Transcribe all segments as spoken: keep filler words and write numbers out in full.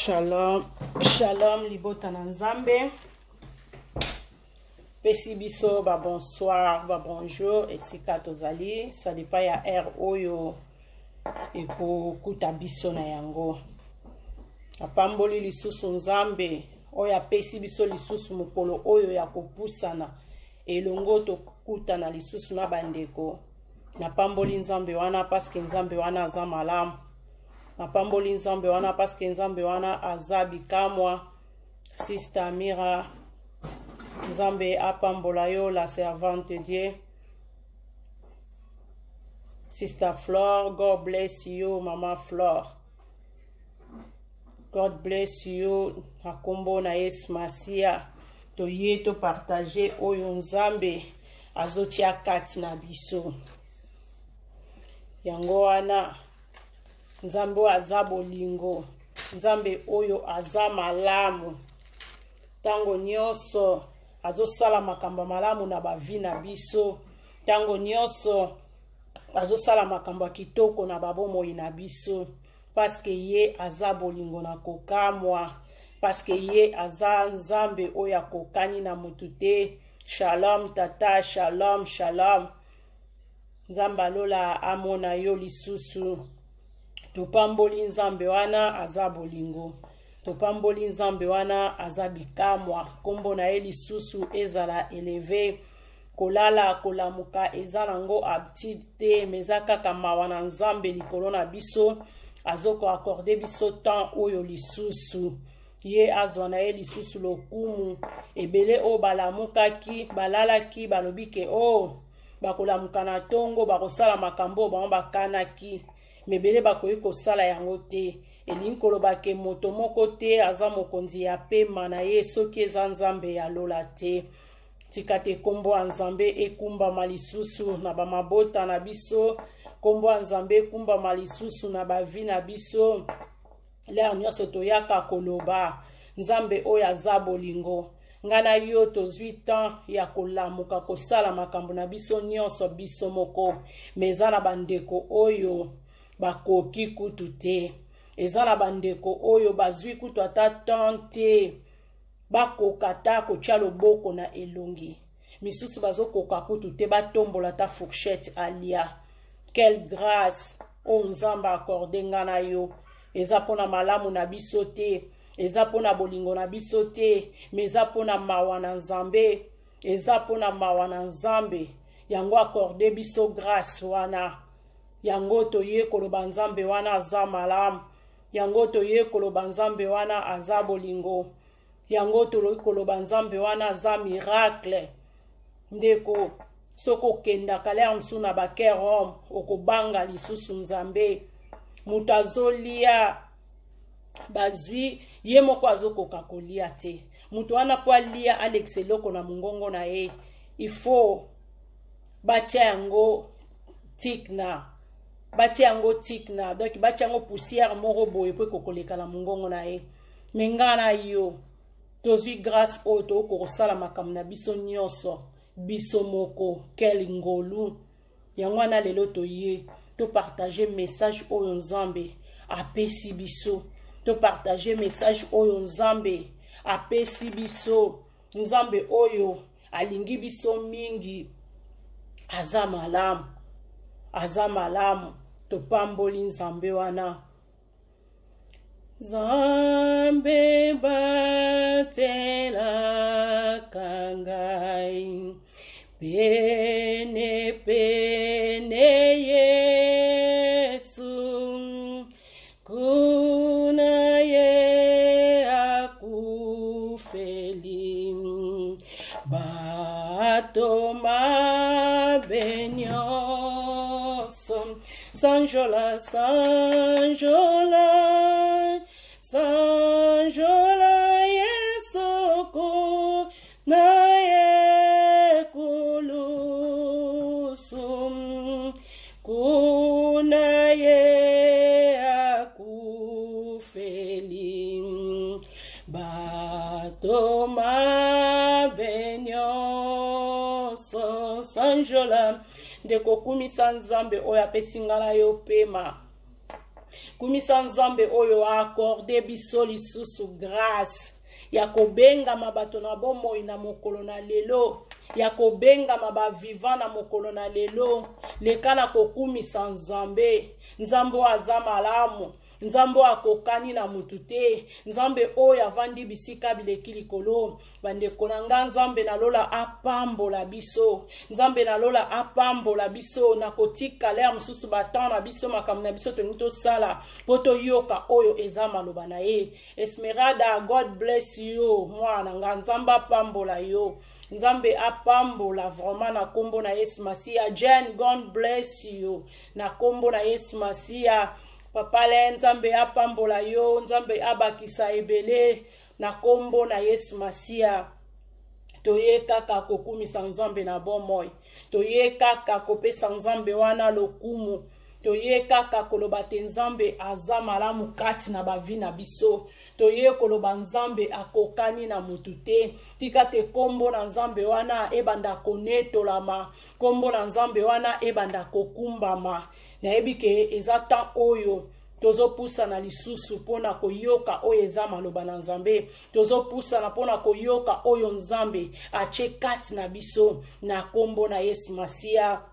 Shalom, shalom, libota na nzambe. Pesi biso ba bonsoir, ba bonjour, esika tozali, ça dépend ya air oyo eko kuta biso na yango. Apamboli lisusu nzambe, oya pesi biso lisusu mupolo oyo ya kopusana, elongo to kuta na lisusu na bandeko. Na pamboli nzambe wana paske nzambe wana aza malamu. Na pamboli nzambe wana paske nzambe wana azabi kamwa. Sister Amira, nzambe apambola yo la servante Dieu. Sister Flore, God bless you, Mama Flore. God bless you, nakombo na Yesu Masia. To ye to partager oyo nzambe azotia kati na biso. Yango wana nzambe aza bolingo, nzambe oyo aza malamu. Tango nyonso azosala makambo malamu na bavi na biso. Tango nyonso azosala makambo kitoko na babomoi na biso. Paske ye aza bolingo na kokamwa. Paske ye aza nzambe oyo akokani na mutu te. Shalom tata, shalom, shalom. Nzamba lola amona yo lisusu. Topamboli nzambe wana aza bolingo. Topamboli nzambe wana aza bikamwa. Kombo na ye lisusu ezala eleve. Kolala kolamuka ezala ngo aptide te. Meza kaka mawa na nzambe likolo na biso. Azoko akorde biso temps oyo lisusu. Ye azwa na ye lisusu lokumu. Ebele o balamukaki, balalaki, balobike o. Bakolamuka na tongo, bakosala makambo, bango bakanaki. Mebele bakoyi kosala yango te. Elingi kolobake moto moko te aza mokonzi ya pema na ye soki eza nzambe ya lola te. Tika te kombo ya nzambe ekumbama lisusu na bamabota na biso. Kombo ya nzambe ekumbama lisusu na bavi na biso. Leo nyonso toyaka koloba nzambe oyo aza bolingo. Ngana yo tozwi temps ya kolamuka kosala makambo na biso nyonso biso moko. Meza na bandeko oyo bakoki kutu te. Eza na bandeko oyo bazwi kutu ata tante. Bakokata kotia loboko na elongi. Misusu bazokoka kutu te batombola ta fourchette alia. Quelle grâce o nzamba accorde ngana yo. Eza pona malamu na biso te. Eza pona bolingo na biso te. Meza pona mawa na nzambe. Eza pona mawa na nzambe. Yango accorde biso grâce wana. Yango toye koloba nzambe wana aza malamu. Yango toye koloba nzambe wana aza bolingo. Yango toye koloba nzambe wana aza miracle. Ndeko soko kenda kale msu na bakerom okobanga lisusu nzambe. Mutazolia bazwi ye moko azokoka kolia te. Mutu wana po alia Alex eloko na mungongo na ye. Il faut batia yango tikna. Batia yango tikna. Donc batia yango poussière moko boye po kokoleka na mungongo na ye. Mengana yo tozwi grâce oto kokosala makambo na biso nyonso. Biso moko kel ngolu. Yango na lelo toye to partager message oyo nzambe apesi biso. To partager message oyo nzambe apesi biso. Nzambe oyo alingi biso mingi. Aza malamu. Aza malamu. Topamboli nzambe wana. Nzambe batela kangai. Pene pene Yesu. Kuna ye akufeli. Batoma benyoso. Sanjola, sanjola, sanjola yesoko na yekulusum. Kuna ye akufeli. Batoma benyoso. Sanjola ndeko kumisa nzambe oya pesingala yo pema. kumisa nzambe oyo accorde biso lisusu grâce ya kobenga mabato na bomoi na mokolo na lelo ya kobenga mabaviva na mokolo na lelo lekana kokumisa nzambe nzambe aza malamu nzambe akokani na mutu te nzambe oyo avandi bisika bileki likolo bandeko na nga nzambe nalola apambola biso nzambe nalola apambola biso na kotika lea mosusu batan na biso makambo na biso tolingi tosala mpo toyoka oyo eza maloba na ye. Esmeralda, God bless you mwana nga nzambe apambola yo nzambe apambola vraiment na kombo na Yesu Masiya. Jen, God bless you na kombo na Yesu Masiya. Papa le nzambe apambola yo nzambe abakisa ebele na kombo na Yesu Masiya. Toye kaka kokumisa nzambe na bomoi toye kaka kopesa nzambe wana lokumu toye kaka koloba te nzambe aza malamu kati na bavi na biso toye koloba nzambe akokani na mutu te tika te kombo na nzambe wana ebanda konetolama kombo na nzambe wana ebanda kokumbama nayebi ke eza tan oyo tozo pusa na lisusu pona koyoka oyo eza maloba na nzambe tozo pusa na pona koyoka oyo nzambe ache kati na biso na kombo na Yesu Masiya.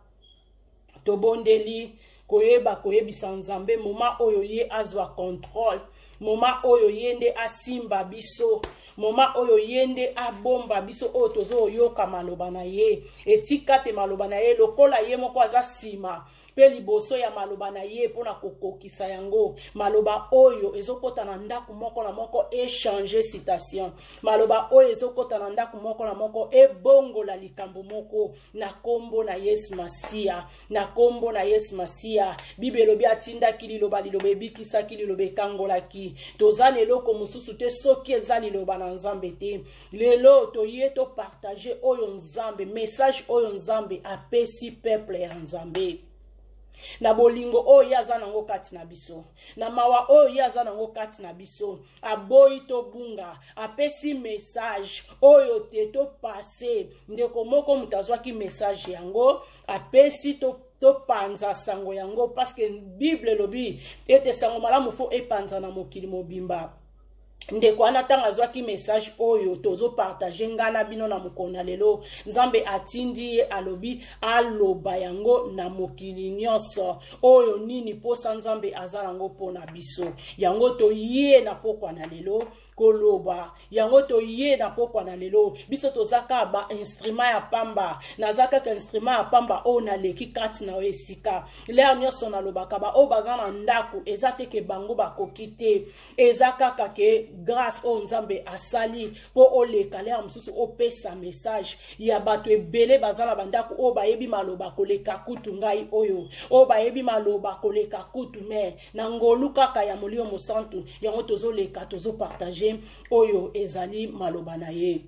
Tobondeli koyeba koyebisa nzambe moma oyo ye azwa control moma oyo yende asimba biso moma oyo yende abomba biso oyo tozo yoka maloba na ye etika te maloba na ye lokola ye moko aza sima pe liboso ya maloba na ye pona kokokisa yango maloba oyo ezokota na ndaku moko na moko échanger citation maloba oyo ezokota na ndaku moko na moko ebongola likambo moko na kombo na Yesu Masiya na kombo na Yesu Masiya. Bibelo bi atinda kililoba liloba ebikisa kililoba ekangolaki toza leloko mosusu te soki eza liloba na nzambe te lelo toye to partager oyo nzambe message oyo nzambe apesi peuple ya nzambe na bolingo oyo yaza nango kati na biso na mawa oyo yaza nango kati na biso aboyi to bunga apesi message oyo te to passer ndeko moko mutazwaki message yango apesi to to panza sango yango parce que Bible lobi ete sango malamu fo epanza na mokili mobimba ndeko wana tanga zwaki message oyo tozo partager ngana bino na mukona lelo nzambe atindi ye alobi aloba yango na mokili nyonso oyo nini posa nzambe azalango pona biso yango to ye na pokwa na lelo koloba yango to ye na pokwa na lelo biso tozaka ba instrument ya pamba nazaka ka instrument ya pamba o na leki kati na esika leo nyonso na lobaka ba o bazana ndaku ezateke bango bakokite ezaka ka ke grâce o nzambe asali po oleka lea mususu opesa message ya bato ebele bazala bandaku o bayebi maloba koleka kutu ngai oyo o bayebi maloba koleka kutu me na ngolu kaka ya molio mosantu yango tozoleka tozo partager oyo ezali maloba na ye.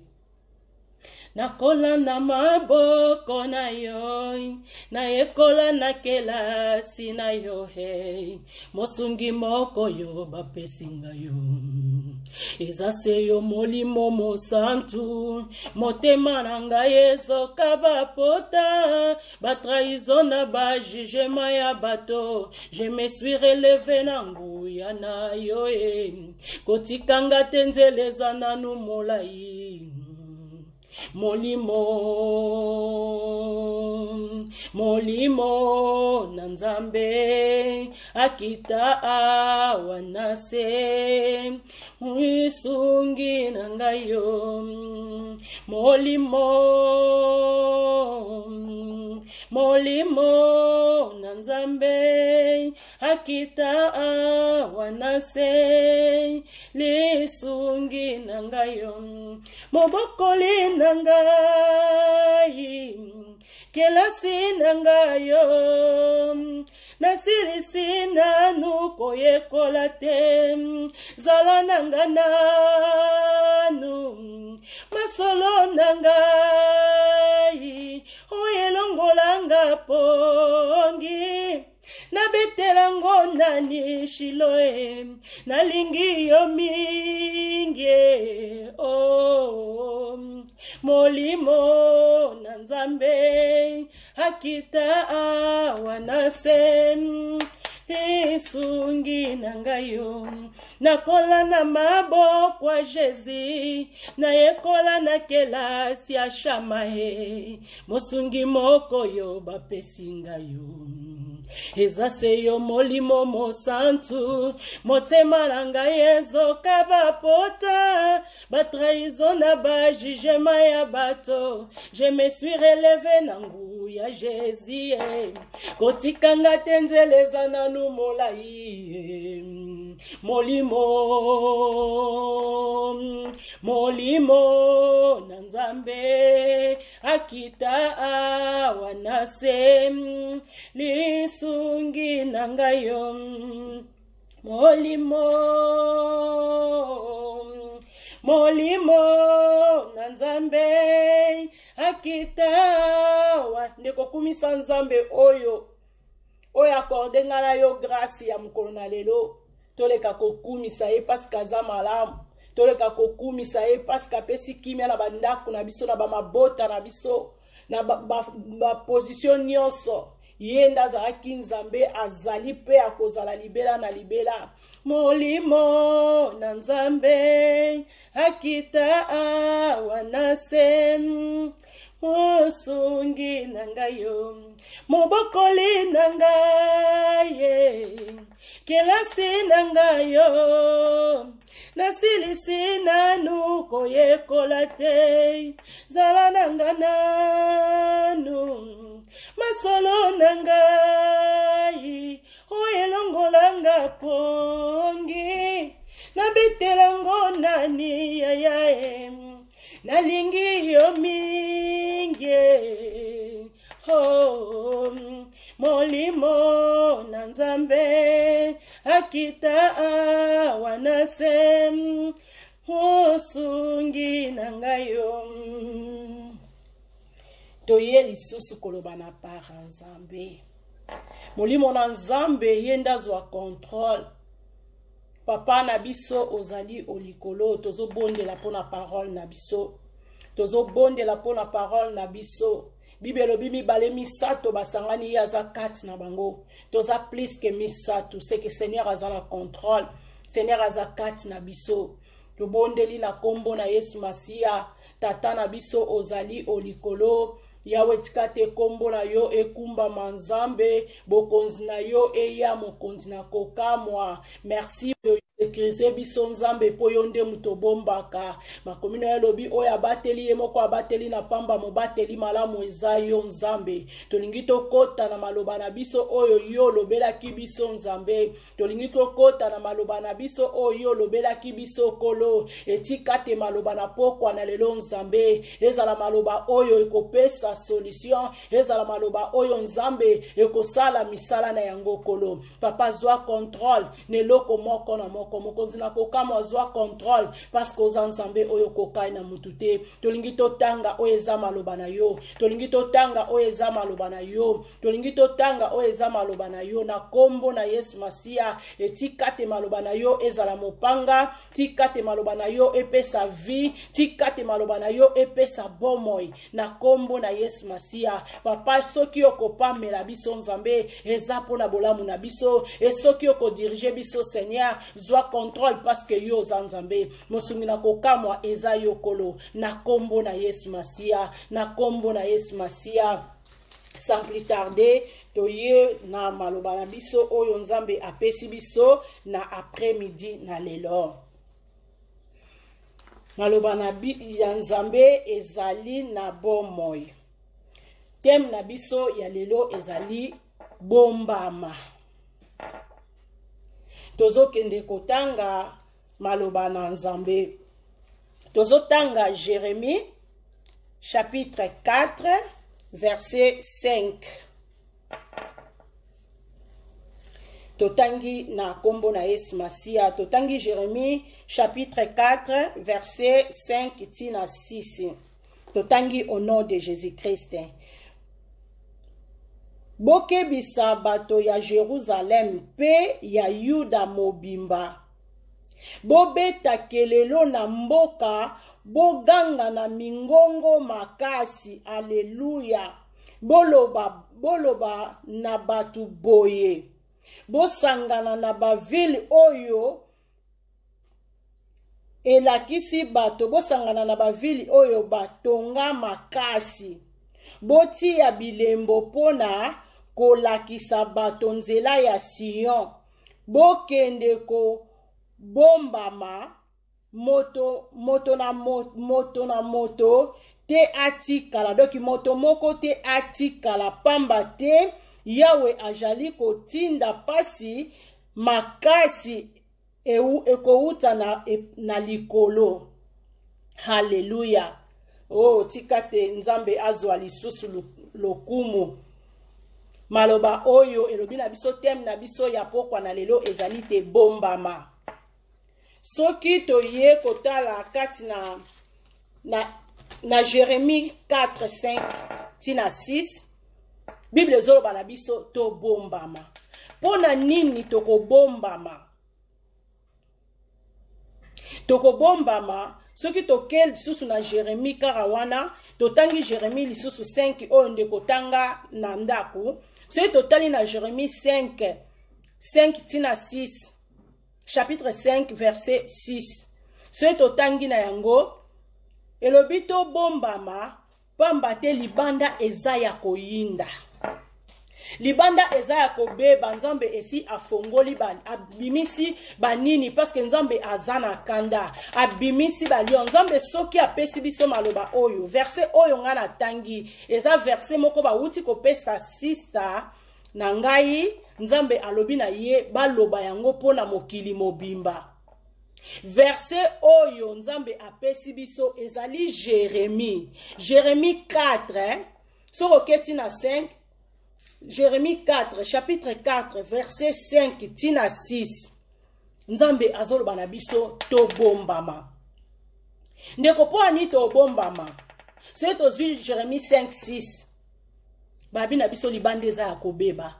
Nakola na maboko na yo na ekola na kelasi na yo hey mosungi moko yo bapesinga yo eza se yo molimo mosantu motema na ngai ezoka bapota batrahison na bajugement ya bato je me suis relevé na nguya na yo hey kotikanga te nzela eza nanu molai molimo molimo na nzambe akita awanase mwisungi na ngayo molimo molimo na nzambe akita awanase lisungi na ngayo mobokoli na ngai kelasi na ngayo nasirisi nanu koyekola te zala na nga nanu masolo na ngai oyelongolanga pongi na betelango nani shiloe nalingi yo mingi oh molimo na nzambe akita awanase lisungi na ngai yo nakola na maboko ya Jésus nayekola na kelasi ya shamae mosungi moko yo bapesi ngai yo eza se yo molimo mosantu motema na ngai ezoka bapota batrahison na bajugema ya bato je me suis relevé na nguya ya Jésus kotikanga te nzela eza nanu molai molimo molimo na Nzambe akita awa na se lisungi na ngai yo molimo molimo na Nzambe akitawa ndeko kumisa Nzambe oyo oyo akorde nga na yo grâce ya mokolo na lelo toleka kokumisa ye parce kaza malamu toleka kokumisa ye parce kapesi kimia na bandako na biso na bamabota na biso na baposition ba, ba nyonso ye nde azalaki Nzambe azali mpe akozala libela na libela molimo na Nzambe akita awa na se mosungi na ngai yo mobokoli na ngai kelasi na ngai yo nasilisi nanu koyekola te zala na nga nanu masolo na ngai oyelongolanga pongi nabitelango nani yayae nalingi yo mingi oh molimo na Nzambe akita awa na se mosungi na ngai yo toye lisusu koloba na para Nzambe molimo na Nzambe ye nde azwa contrôle papa na biso ozali olikolo tozobondela mpona parole na biso tozobondela mpona parole na biso Bibelo mibale misato basangani yaza kati na bango toza plus que misato c'est que Seigneur aza na contrôle Seigneur aza kati na biso tobondeli na kombo na Yesu Masia tata na biso ozali olikolo Yawe tikate kombo na yo ekumba manzambe bokonzi na yo eya mokonzi na kokamwa merci Ekrize biso Nzambe po yo nde muto bombaka makomino ya lobi oya bateli ye moko abateli na pamba mobateli malamu eza yo Nzambe tolingi tokota na maloba na biso oyo yo lobelaki biso Nzambe tolingi tokota na maloba na biso oyo lobelaki biso kolo etikate maloba na pokwa na lelo Nzambe ezala maloba oyo ekopesa solution ezala maloba oyo Nzambe ekosala misala na yango kolo papa zwa contrôle neloko moko na moko mokonzi na kokama zwa contrôle parce que oza Nzambe oyo kokai na mutu te tolingi totanga oyo eza maloba na yo tolingi totanga oyo eza maloba na yo tolingi totanga oyo eza maloba na yo na kombo na Yesu Masia etikate maloba na yo ezala mopanga tikate maloba na yo epesa vie tikate maloba na yo epesa bomoi na kombo na Yesu Masia papa soki okopamela biso Nzambe eza pona bolamu na biso et soki okodirige biso Seigneur zwa contrôle parce que yo za Nzambe mosungi na kokamwa eza yokolo na kombo na Yesu Masia na kombo na Yesu Masia sans plus tarder toye na maloba na biso oyo Nzambe apesi biso na après-midi na lelo maloba na bi ya Nzambe ezali na bomoi thème na biso ya lelo ezali bombama tozo kende kotanga maloba na Nzambe tozo tanga Jérémie chapitre quatre verset cinq totangi na kombo na Yesu Masia totangi Jérémie chapitre quatre verset cinq tina six totangi au nom de Jésus-Christ. Bokebisa bato ya Jérusalem pe ya Yuda mobimba. Bobeta kelelo na mboka, boganga na mingongo makasi. Alleluya. Boloba, boloba na batu boye. bosangana na bavile oyo elakisi bato, bosangana na bavile oyo batonga makasi, botia bilembo pona kolakisa bato nzela ya Sion, bokende ko bombama moto moto na moto, moto na moto te atikala, doki moto moko te atikala, pamba te Yawe ajali kotinda pasi makasi eu ekouta na, e, na likolo. Haleluya. Oh, tikate nzambe azwa lisusu lokumu. Maloba oyo elobi na biso tem na biso ya pokwa na lelo ezali te bombama. Soki toye kotala kati na na na Jérémie quatre cinq tina six, Bible zoloba na biso to bombama. Pona nini toko bombama? Toko bombama, soki toke lisusu na Jérémie karawana, totangi Jérémie lisusu cinq oyo ndeko tanga na ndaku. Soki totali na Jérémie cinq, cinq tina six, chapitre cinq, verset six. Soki totangi na yango, elobi to bombama, pamba te libanda eza ya koyinda. Libanda eza ya kobeba, nzambe esi afongoli ba, abimisi banini, parce que nzambe azana kanda, abimisi balio, nzambe soki apesi biso maloba oyo, verset oyo nga na tangi, eza verset moko ba uti kopesa sista, na ngai, nzambe alobi na ye, baloba yango pona mokili mobimba. Verset oyo nzambe apesi biso ezali Jérémie. Jérémie quatre, soko keti na cinq, Jérémie quatre, chapitre quatre, verset cinq, tina six. Nzambe azoloba na biso to bombama. Ndeko po ani to bombama. C'est tozwi Jérémie cinq, six. Babi na biso libande eza ya kobeba.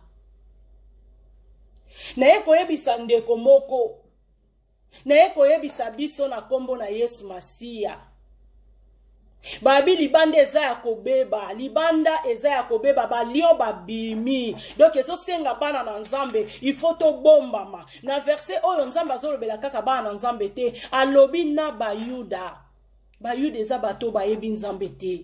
Na ye koyebisa ndeko moko. Na ye koyebisa biso na kombo na Yesu Masiya. Babi libanda eza ya kobeba, libanda eza ya kobeba, balio babimi. Donc ezo senga bana na nzambe, il faut to bombama. Na verset oyo nzambe azolobela kaka bana na nzambe te, alobi na bayuda. Bayuda eza bato bayebi nzambe te.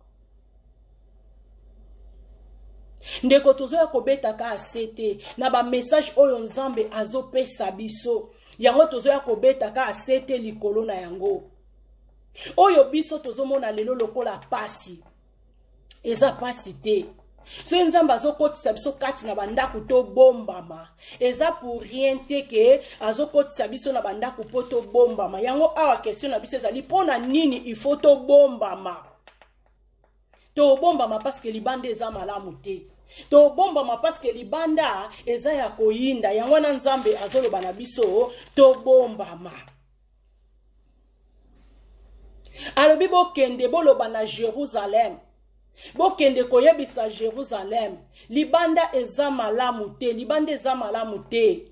Ndeko tozo ya kobeta ka asete, na ba message oyo nzambe azopesa biso. Yango tozo ya kobeta ka asete likolo na yango. Oyo biso tozomona lelo lokola pasi. Eza pasi te. So nzamba azokotisa biso kati na bandako to bombama. Eza pour rien te ke azokotisa biso na bandako po to bombama. Yango awa question na biso ezali pona nini il faut to bombama. To bombama parce que libanda eza malamu te. To bombama parce que libanda eza ya koyinda. Yango na nzambe azoloba na biso to bombama. Alobi bokende boloba na Jérusalem. Bokende koyebisa Jérusalem. Libanda eza malamu te. Libanda eza malamu te.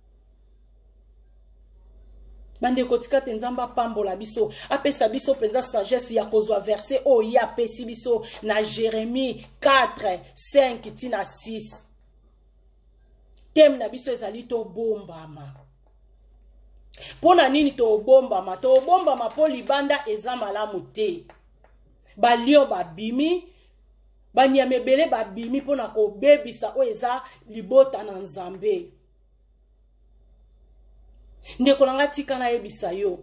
Bande kotika te nzamba pambola biso. Apesa biso penza sagesse ya kozwa verset o ya pesi biso na Jérémie quatre, cinq tina six. Tem na biso ezali to bombama. Pona nini to bombama? To bombama po libanda eza malamu te. Balio babimi, banyamebele babimi pona ko bebisa o eza libota na nzambe. Ndeko nanga tika na yebisa yo.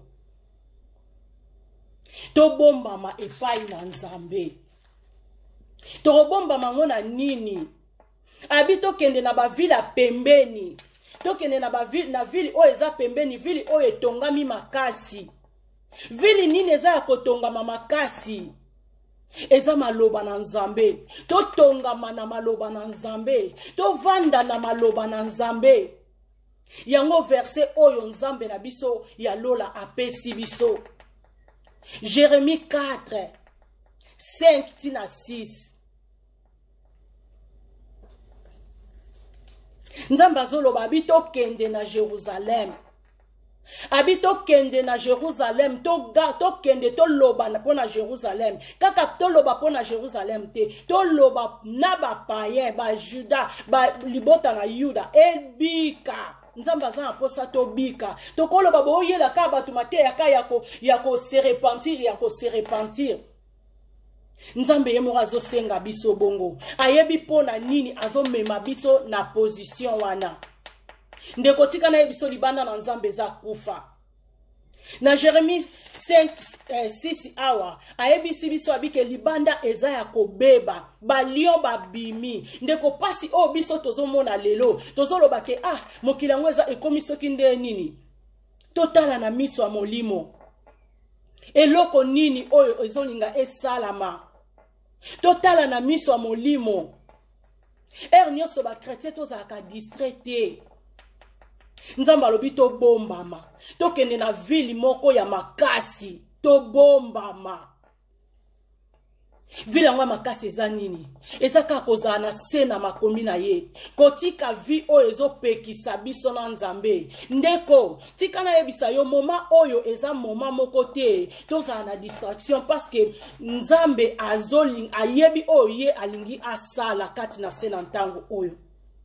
To bombama epai na nzambe. To bombama ngona nini? Abito kende na bavila pembeni. Tokende na ba ville na ville o eza pembeni, ville o etongami makasi. Ville nini eza ya kotongama makasi? Eza maloba na nzambe. To tongama na maloba na nzambe. To vanda na maloba na nzambe. Yango verset oyo nzambe na biso ya lola apesi biso. Jérémie quatre, cinq tina six. Nzamba zolo babito kende na Jérusalem. Abi to kende na Jérusalem, to ga to kende to loba na pona Jérusalem. Kaka to loba pona Jérusalem te, to loba na ba paye, ba Juda, ba libota na Yuda, ebika. Nzamba za aposta to bika. To koloba bo yela ka batu mate yaka yako yako se repentir, yako se repentir. Nzambe yemo azo senga biso bongo. Ayebi pona nini azo mema biso na position wana. Ndeko tika na yebiso libanda na nzambe za kufa. Na Jérémie cinq six awa ayebisi biso abike libanda eza ya kobeba balio babimi ndeko pasi o biso tozomona lelo tozoloba ke ah mokili yango eza ekomi soki nde nini totala na miso ya molimo eloko nini oyo ezolinga esalama totala na miso ya molimo er nyonso ba chrétien tozalaka distraité. Nzamba lobi to bombama. To kende na vili moko ya makasi. To bombama. Vili yango makasi eza nini? Eza kakoza na sena makomi na ye. Kotika vi o ezo pekisa biso na nzambe. Ndeko, tika na yebisa yo moma oyo eza moma moko te. Toza na distraction parce que nzambe azoling ayebi o ye alingi asala kati na sena ntango oyo.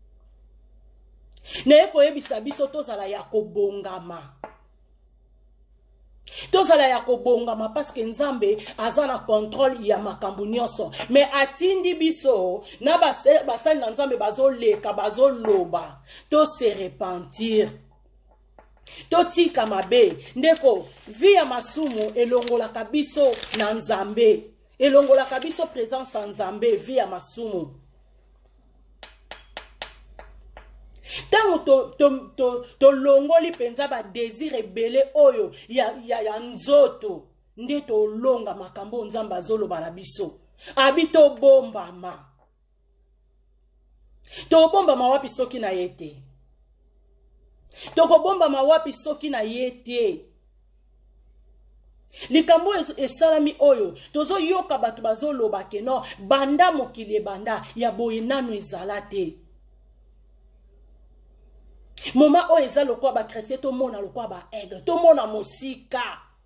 Neye koyebisa biso tozala ya kobongama. Tozala ya kobongama parce que nzambe aza na contrôle ya makambo nyonso. Mais atindi biso na basali na nzambe bazoleka bazoloba to se repentir. To tika mabe ndeko vi ya masumu elongolaka biso na nzambe. Elongolaka biso présence ya nzambe vi ya masumu. Tango to to to to longoli penza ba désir ebele oyo ya ya, ya nzoto nde to longa makambo nzamba zolo bana biso abito bomba ma to bomba ma wapi soki na yete to ko bomba ma wapi soki na yete likambo esalami oyo tozo yoka batu bazolo bakeno banda mokili banda ya boye nanu ezalate. Moma o eza lokwa ba chrétien to mona lokwa ba aigle to mona mosika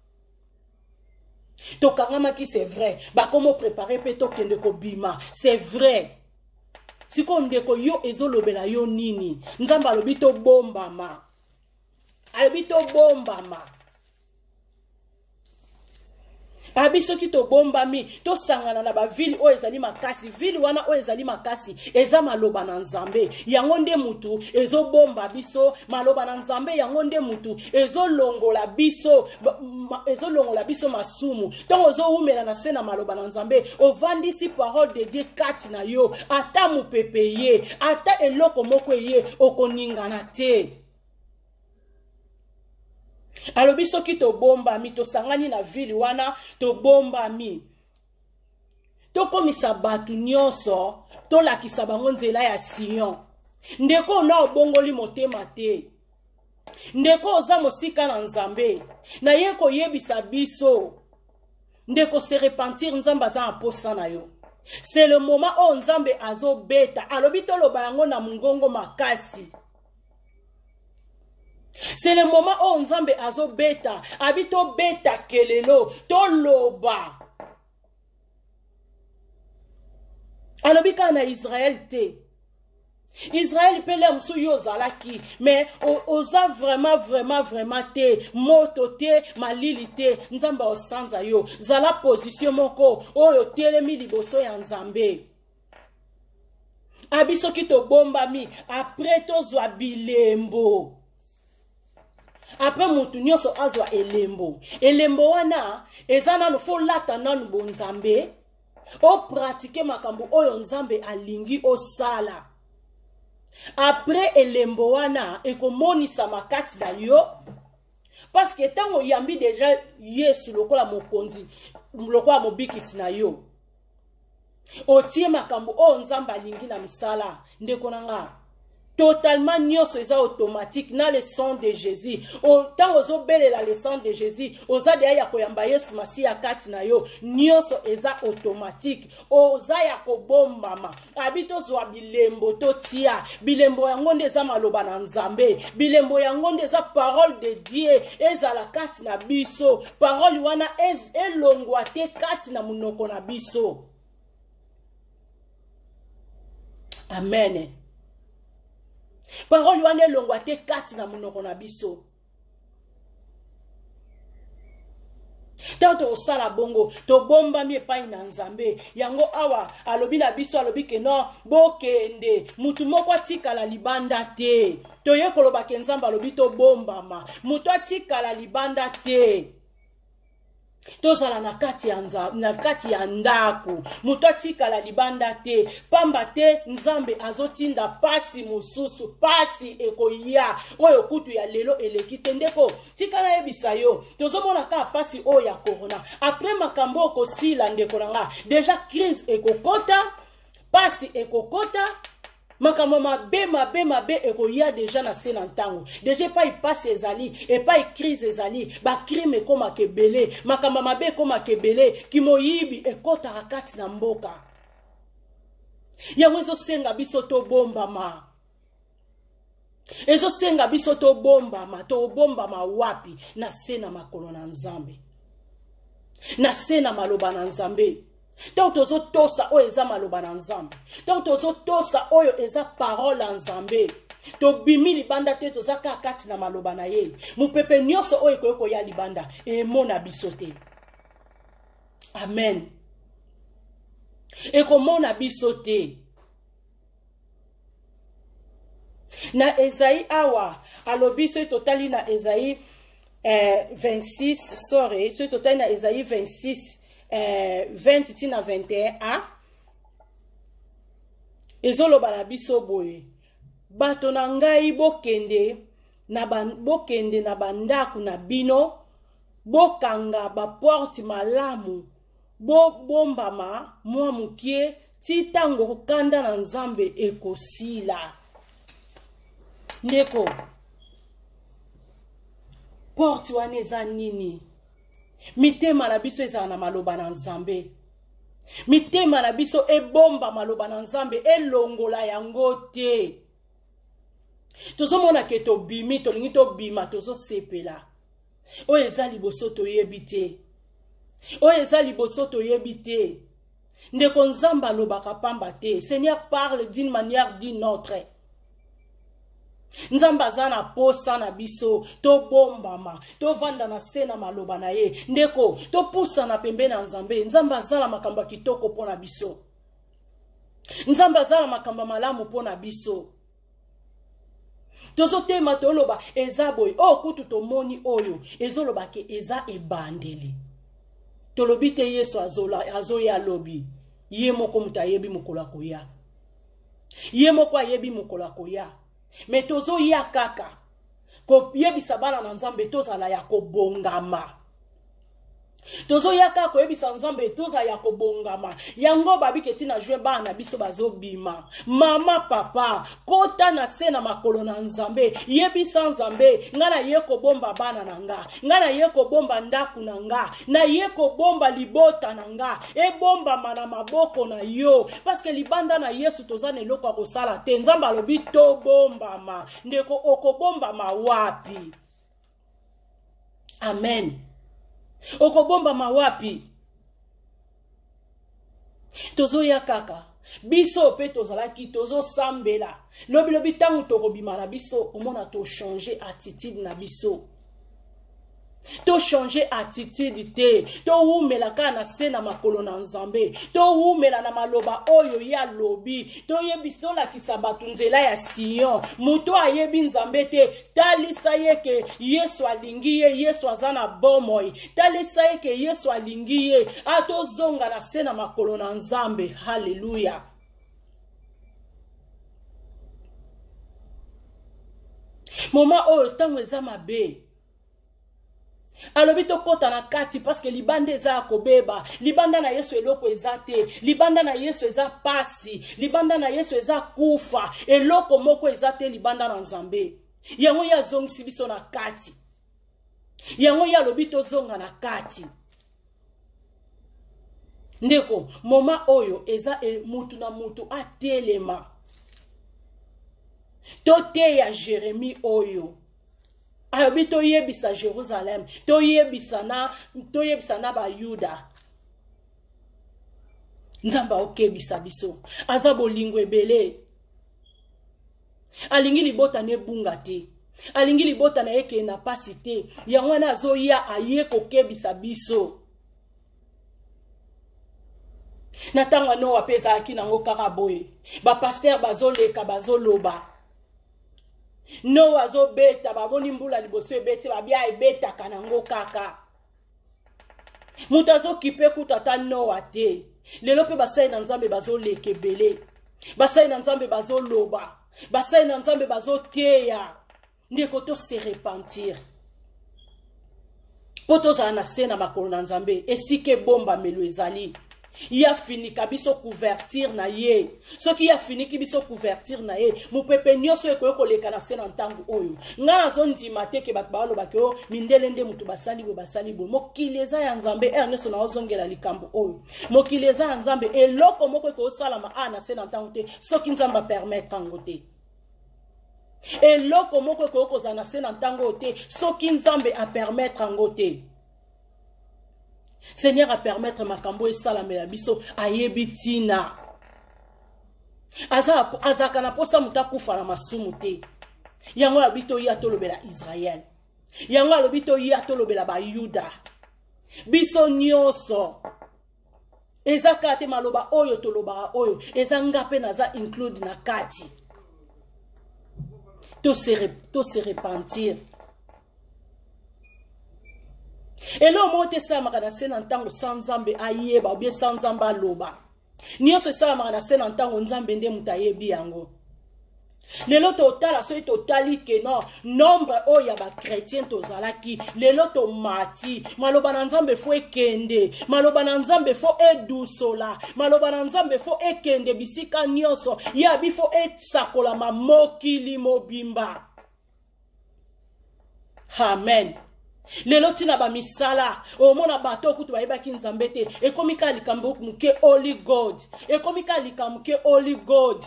to kangama ki c'est vrai ba komo préparer pe to kende ko bima c'est vrai siko ndeko yo ezolobela yo nini nzamba lobi to bomba ma alobi to bomba ma abiso ki to bomba mi to sangana na ba ville o ezali makasi ville wana o ezali makasi eza maloba na nzambe yango nde mutu ezo bomba biso maloba na nzambe yango nde mutu ezo longola biso ezo longola biso masumu tongo ozo umela na sena maloba na nzambe ovandisi parole de Dieu kati na yo ata mupepe ye ata eloko moko ye okoningana te. Alobi soki to bomba mi to sangani na vili wana to bomba mi to komisa batu nyonso to lakisa bango nzela ya Sion ndeko na obongoli motema te ndeko oza mosika na nzambe na ye koyebisa biso ndeko se repentir nzamba za aposta na yo. C'est le moment où nzambe azo beta alobi to loba yango na mungongo makasi. C'est le moment où nzambe azo beta abito beta kelelo to loba alobi kana Israël te Israël pele msu yo zalaki mais oza vraiment vraiment vraiment te moto te malili te nzambe osanza yo zala position moko oyo telemi liboso ya nzambe abiso ki to bomba mi après to zwa bilembo. Après mutu nyonso azwa elembo. Elembo wana ezana no fo lata nanu bonzambe. O pratiquer makambo oyo nzambe alingi o sala. Après elembo wana ekomonisa makati na yo. Parce que tango yambi déjà Yesu lokola mokonzi, lokola mobikisi na yo. Otie makambo o nzambe alingi na misala ndeko nanga. Totalement nyonso eza automatique na le sang de Jésus. Autant ozo belela le sang de Jésus, oza de ya koyamba Yesu Masiya kati na yo, nyonso eza automatique. Oza ya kobombama. Abito zwa bilembo to tia, bilembo yango ndeza maloba na Nzambe, bilembo yango ndeza parole de Dieu, ezala kati na biso, parole wana ez elongwa te kati na munoko na biso. Amen. Parole wana elongwa te kati na munoko na biso. Tanto osala bongo to bomba mi epai na Nzambe yango awa alobi na biso alobi ke no bokende mutu moko atikala libanda te to ye koloba ke Nzambe alobi to bombama mutu atikala libanda te. Tozala na kati ya nza, na kati ya ndako mutu atikala libanda te pamba te Nzambe azotinda pasi mususu pasi ekoya oyo kutu ya lelo eleki te ndeko tikala yebisa yo tozomona ka pasi oyo ya corona après makambo okosila ndeko nanga déjà crise ekokota pasi ekokota makambo mabe mabe mabe ekoya deja na se na ntango deja pa ipasi ezali epa crise ezali ba crime ekoma kebele makambo mabe ekoma kebele kimoyibi ekota kati na mboka yango ezosenga biso to bombama ezosenga biso to bombama to bombama wapi na se na makolo na Nzambe na se na maloba na Nzambe. Tant tozo tosa oyo eza maloba na Nzambe. Tant tozo tosa oyo eza parole na Nzambe. To bimi libanda te toza ka kati na maloba na ye. Mupepe nyonso oyo koyoko ya libanda emona biso te. Amen. Ekomona biso te. Na Esaïe awa alobi so totali na Esaïe eh, vingt-six sorry so totali na Esaïe vingt-six Eh, vingt tina vingt et un a ezoloba na biso boye bato na ngai bokende na ban, bokende na bandako na bino bokanga ba porte malamu bo bombama mwa mukie ti tango kokanda na Nzambe ekosila ndeko porte wana eza nini? Mitema na biso ezala na maloba na Nzambe. Mitema na biso ebomba maloba na Nzambe elongola yango te. Tozomona ke to bimi tolingi to bima tozo sepela. Oyo eza liboso toyebi te. Oyo eza liboso toyebi te. Ndeko Nzambe alobaka pamba te. Seigneur parle d'une manière d'une autre. Nzambe aza na posa na biso to bombama to vanda na se na maloba na ye ndeko to pusa na pembe na Nzambe. Nzambe aza na makamba kitoko pona biso. Nzambe aza na makamba malamu pona biso. Tozo tema toloba eza boy o kutu to moni oyo ezoloba ke eza ebandeli. Tolobi te Yesu azola azoya lobi ye moko mutayebi mukola koya. Ye moko ayebi mukola koya. Mais tozo ya kaka ko yebisa bana na Nzambe tozala ya kobongama. Tozo ya kaka ko yebisa Nzambe toza ya kobongama. Yango babi keti na jwe bana biso bazo bima. Mama papa kota na se na makolo na Nzambe yebisa Nzambe ngana ye ko bomba bana na nga ngana ye ko bomba ndaku na nga na ye ko bomba libota na nga e bomba mana maboko na yo parce que libanda na Yesu toza ne lokwa ko sala te Nzambe alobi to bomba ma ndeko okobomba ma wapi. Amen. Okobomba mawapi. Tozo ya kaka. Biso pe tozalaki tozo sambela. Lobi lobi tangu tokobima na biso omona to changer attitude na biso. To changer attitude te. To umela ka na se na makolo na Nzambe. To umela na maloba oyo ya lobi. To yebiso la kisabatu nzela ya Sion. Muto ayebi Nzambe te. Talisa yeke Yesu alingi ye. Yesu azana bomoi. Talisa yeke Yesu alingi ye. Ato zonga na se na makolo na Nzambe. Hallelujah. Moma oyo tango eza mabe. alobi tokota na kati parce que libanda eza ya kobeba, libanda na Yesu eloko eza te, libanda na Yesu eza pasi, libanda na Yesu eza kufa, eloko moko eza te libanda na Nzambe. Yango ya zongisi biso na kati, yango ya lobi tozonga na kati. Ndeko moma oyo eza e mutu na mutu atelema tote ya Jérémie oyo alobi toyebisa Jérusalem, toyebisa na toyebisa na ba Yuda. Nzamba okebisa biso aza bolingo ebele, alingi libota ne bunga te, alingi libota na yeke na pasi te, yango na azoya aye kokebisa biso. Na tanga no apesa aki nango kaka boye, ba pasteur bazoleka bazoloba, no wazo beta baboni mbula liboso ebete babia ebeta kanango kaka. Mutazo kipe kutata no ate. Lelo pe basai na Nzambe bazoleka ebele. Basai na Nzambe bazoloba. Basai na Nzambe bazoteya. Ndeko to se repentir. Poto za na sena makolo na Nzambe esike bomba melo ezali. Ya fini kabiso couvertir na ye. So ki ya fini kibiso couvertir na ye. Mu pepe nyoso eko koleka na sena ntangu oyo. Nga azondi mate ke bakbalo bakyo mindelende mutu basali bo basali bo. Mokileza ya Nzambe Ernest na ozongela likambo oyo. Mokileza ya Nzambe eloko moko eko salama ana sena ntangu te. So ki Nzamba permettre ngote. Eloko moko eko kozana sena ntangu te. So ki Nzambe a permettre ngote. Seigneur a permettre makambo et salamela biso ayebitina. Aza azaka na posa mutakufa na masumu te. Yango abito ya tolobela Israël. Yango abito ya tolobela ba Yuda. Biso nyoso. Ezaka te maloba oyo toloba oyo. Ezanga pe naza include na kati. To se to se repentir. Et là, on sa maganase en tant que sans Nzambe ayeba ou bien sans Nzamba loba. Ni se sa maganase en tant que Nzambe nde mutayebi yango. Lelo total a so totali ke non nombre o ya ba chrétien tozalaki lelo to mati maloba na Nzambe fo ekende maloba na Nzambe fo edusola maloba na Nzambe fo ekende bisika nyonso ya bifo etsakola mamokili mobimba. Amen. Lelo tina ba misala o mona bato kutu ba ebaki Nzambe te ekomika likambo muke holy god ekomika likambo muke holy god.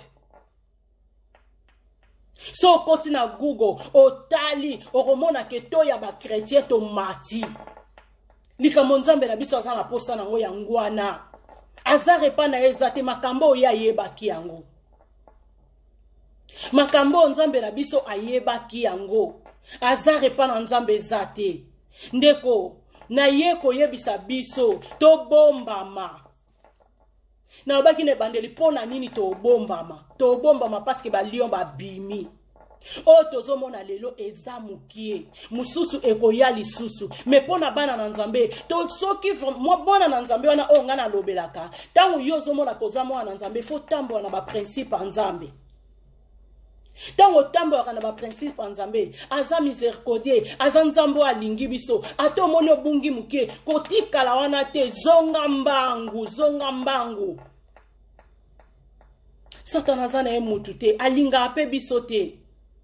So koti na Google otali okomona ke to ya ba chrétien to mati likambo Nzambe na biso azana posta nango yangwana azare pa na ezate makambo ya yebaki yango makambo Nzambe na biso ayebaki yango azare pa na Nzambe zate ndeko na yeko yebisa biso to bombama na obaki ne bandeli pona nini to bombama to bombama parce que ba lion ba bimi o tozo mona lelo ezamukie mususu ekoya lisusu me pona bana na Nzambe to soki mo bona na Nzambe wana o ngana lobelaka tangu yozo mona koza mwana na Nzambe fo tambo na ba principe Nzambe. Tango tambo na ba principe Nzambe aza miséricordieux aza Nzambo alingi biso ato mono bungi muke kotikala wana te zonga mbangu zonga mbangu Satana zana e mutu te alinga ape biso te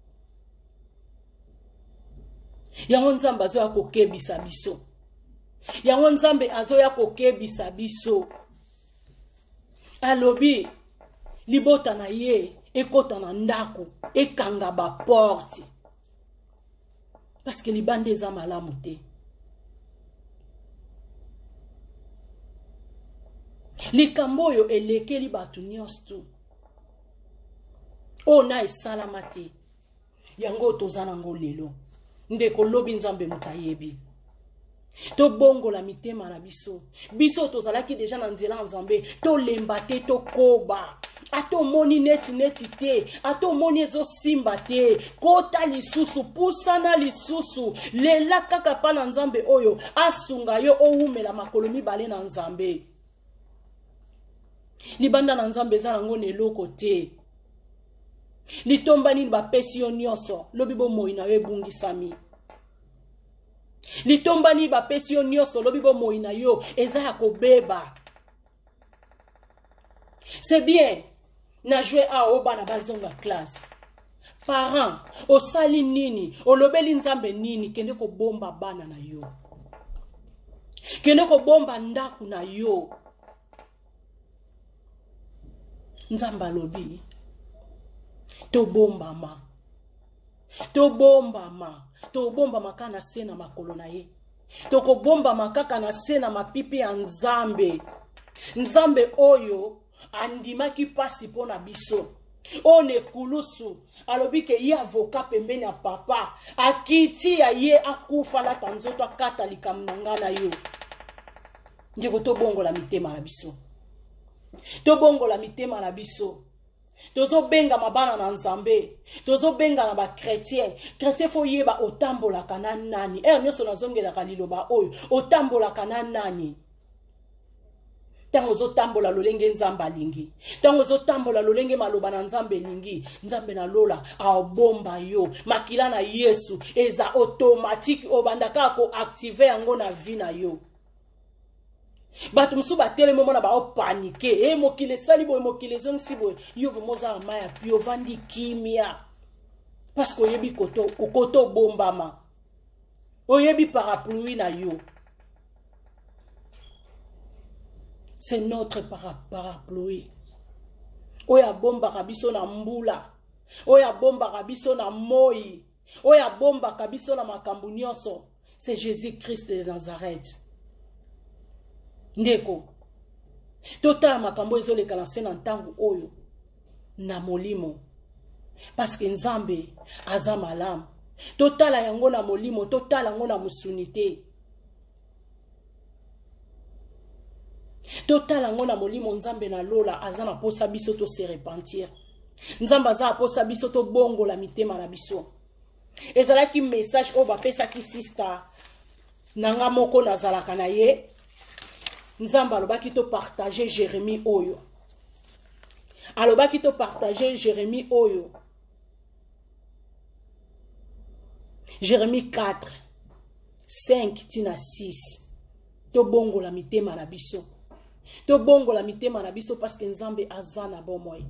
yango Nzambe azo ya kokebisa biso yango Nzambe azo ya kokebisa biso alobi libota na ye ekota na ndako ekanga ba porte parce que libande eza malamu te likambo oyo elekeli batu nyonso o na esalama te yango tozana ngo lelo ndeko lobi Nzambe mutayebi to bongo la mitema na biso biso tozalaki deja na nzela Nzambe to lemba te to koba ato moni neti neti te ato moni ezo simba te kota lisusu pusana lisusu lela kaka pa na Nzambe oyo asunga yo oumela makolo mibale na Nzambe libanda na Nzambe za nango neloko te litomba nini bapesi yo nyonso lobi bomoi na yo ebungisami litombani bapesi yo nyonso lobi bomoi na yo eza ya kobeba. C'est bien na jouer a oba na bazonga classe. Parents, osali nini, olobeli nzambe nini kende ko bomba bana na yo. Kende ko bomba ndaku na yo. Nzamba lobi. To bomba ma. To bomba ma. To bomba makana sena makolo na ye. To ko bomba makaka na sena mapipi ya nzambe. Nzambe oyo andimaki pasi pona biso. One kulusu alobi ke ye avocat pembeni ya papa akiti ya ye akufa la tanzoto akata likamnanga na yo. Ndeko to bongola mitema na biso. To bongola mitema na biso. Tozo benga mabana na nzambe. Tozo benga na ba chrétien. Chrétien fo yeba otambola kana nani. Eh nyoso nazongela kaliloba oyo. Otambola kana nani. Tango zo tambola lolenge nzamba lingi. Tango zo tambola lolenge maloba na nzambe lingi. Nzambe na lola aobomba yo. Makila na Yesu eza automatique obandaka ko activer yango na vie na yo. Batu msu batele momo na ba o panique. E mokile salibo e mokile zong sibo. Yo vomoza amaya pio vandi kimia. Parce que oyebi koto koto bombama. Oyebi parapluie na yo. C'est notre parapluie. Oya bomba kabiso na mbula. Oya bomba kabiso na moi. Oya bomba kabiso na makambu nyonso. C'est Jésus-Christ de Nazareth. Ndeko. Tota makambo ezoleka na sena ntangu oyo. Na molimo. Parce que nzambe aza malamu. Totala yango na molimo. Totala yango na musunite. Total yango na molimo nzambe na lola azana posa biso to se repentir. Nzambe azana posa biso to bongo la mitema na biso. Ezalaki message o ba pesa ki sister nanga moko nazalaka na ye. Nzambe alobaki to partager Jérémie oyo. Alobaki to partager Jérémie oyo. Jérémie quatre, cinq tina six. To bongo la mitema na biso. To bongo la mitema na biso parce que nzambe azana bomoi.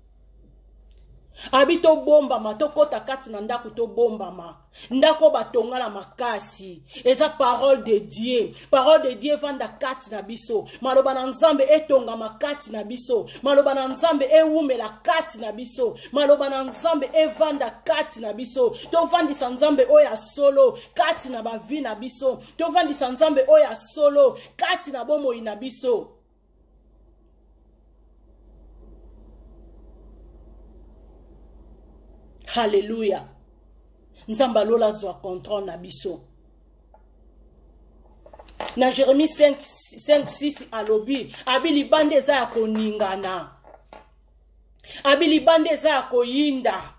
Abi to bomba ma to kota kati na ndako to bomba ma. Ndako batonga la makasi. Eza parole de Dieu. Parole de Dieu vanda kati na biso. Maloba na nzambe etonga makati na biso. Maloba na nzambe ewume la kati na biso. Maloba na nzambe evanda kati na biso. To vandi sa nzambe oya solo kati na bavi na biso. To vandi sa nzambe oya solo kati na bomoi na biso. Hallelujah. Nzamba lola zwa contrôle na biso. Na Jérémie cinq, six alobi. Abili bande za ya koningana. Abili bande za ya koyinda.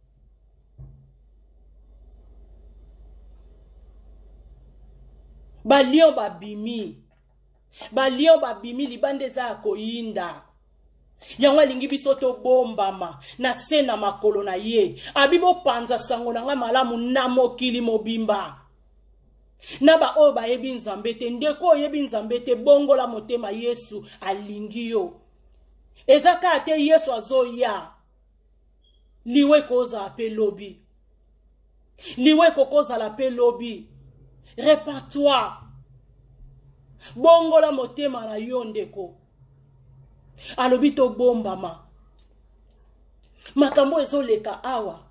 Balion babimi. Balion babimi libande za ya koyinda. Yango lingi biso to bombama na sena makolo na ye abibo panza sango na nga malamu na mokili mobimba na ba oyo bayebi nzambe te ndeko oyebi nzambe te bongola motema Yesu alingi yo ezaka ate Yesu azoya liwe koza pe lobi liwe kokoza la pe lobi répertoire bongola motema na yo ndeko alobi to bombama makambo ezoleka awa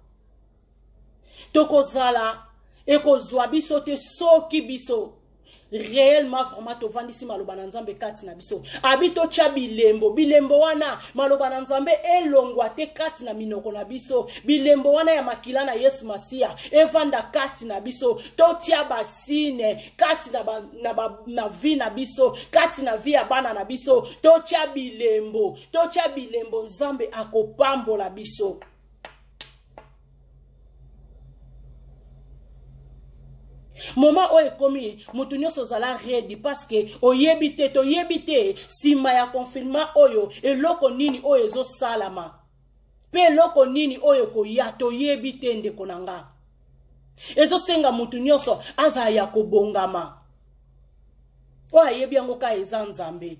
tokozala ekozwa biso te soki biso réellement vraiment to vandisi maloba na nzambe kati na biso abito cha bilembo bilembo wana maloba na nzambe elongwa te kati na minoko na biso bilembo wana ya makila na Yesu Masia evanda kati na biso to tia basine kati na ba, na, ba, na vi na biso kati na vi ya bana na biso to tia bilembo to tia bilembo nzambe akopambola biso. Moma oye komi mutu nyonso zala ready parce que oyebite to yebite sima ya confinement oyo eloko nini oyo zo salama pe eloko nini oyo ko ya to yebite ndeko nanga Ezo senga mutu nyonso aza ya kobongama. Wa yebi yango ka eza Nzambe.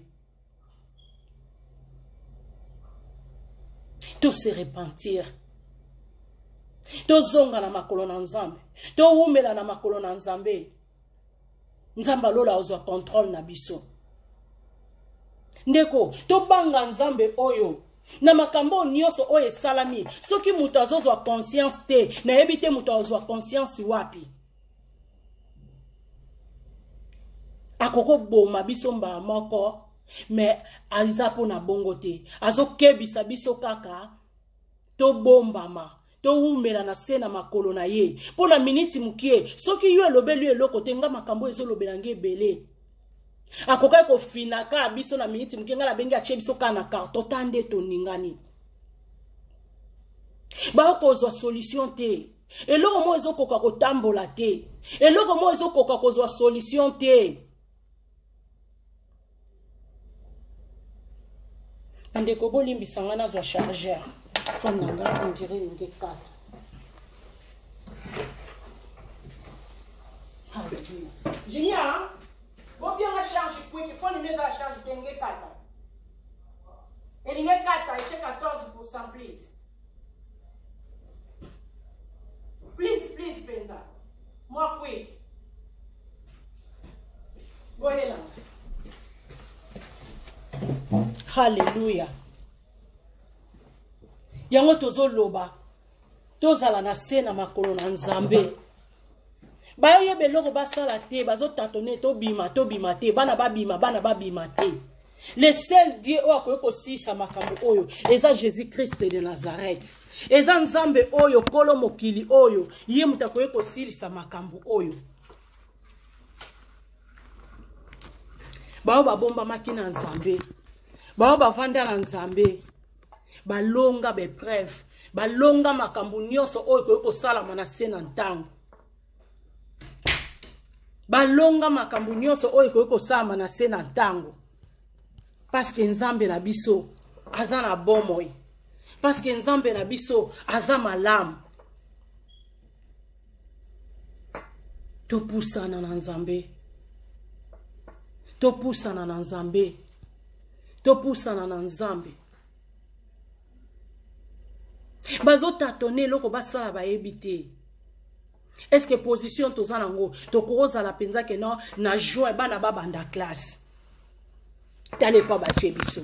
To se repentir. To zonga na makolo na Nzambe. To umela na makolo na Nzambe. Nzamba lola ozwa contrôle na biso. Ndeko, to banga Nzambe oyo. Na makambo nyonso oyo salami. Soki mutu azozwa conscience te, na yebi te mutu azozwa conscience wapi. Akoko boma biso mba moko, me alizapo na bongo te. Azo kebisa biso kaka, to bombama. To umela na se na makolo na ye. Pona miniti mukie, soki yu elobelu eloko te nga makambo ezo lobelange bele. Akokai ko finaka biso na miniti mukie nga la bengi ache biso ka na karto tande to ningani. Ba kozwa solution te. Eloko mo ezo koka ko tambola te. Eloko mo ezo koka kozwa solution te. Ande ko bolimbi sangana zwa chargeur. Femme n'a on dirait une quatre. Génial, bon bien la charge, il faut une mise à charge d'Enge quatre. Et l'Enge quatre, c'est quatorze pour cent, please. Please, please, Penza. More quick. Go ahead. Hallelujah. Yango tozo loba. Tozala na se na makolo na Nzambe. Ba yebe loko basala te, bazo tatone to bima to bima te, bana ba bima, bana ba bima te. Le seul Dieu o akoyeko sisa makambo oyo, eza Jésus-Christ de Nazareth. Eza Nzambe oyo kolo mokili oyo, ye mutu akoyeko silisa makambo oyo. Bao ba bomba makina Nzambe. Bao ba vanda na Nzambe. Balonga be preuve, balonga makambo nyonso oyo koyeko salama na se na ntango. Balonga makambo nyonso oyo koyeko salama na se na ntango. Parce que Nzambe na biso aza na bomoi. Parce que Nzambe na biso aza malamu. To pusana na Nzambe. To pusana na Nzambe. To pusana na Nzambe. Bazo tatone loko basala ba ebite. Est-ce que position toza nango to koza la penza ke non na joie bana baba nda classe. Tale pa ba chebiso.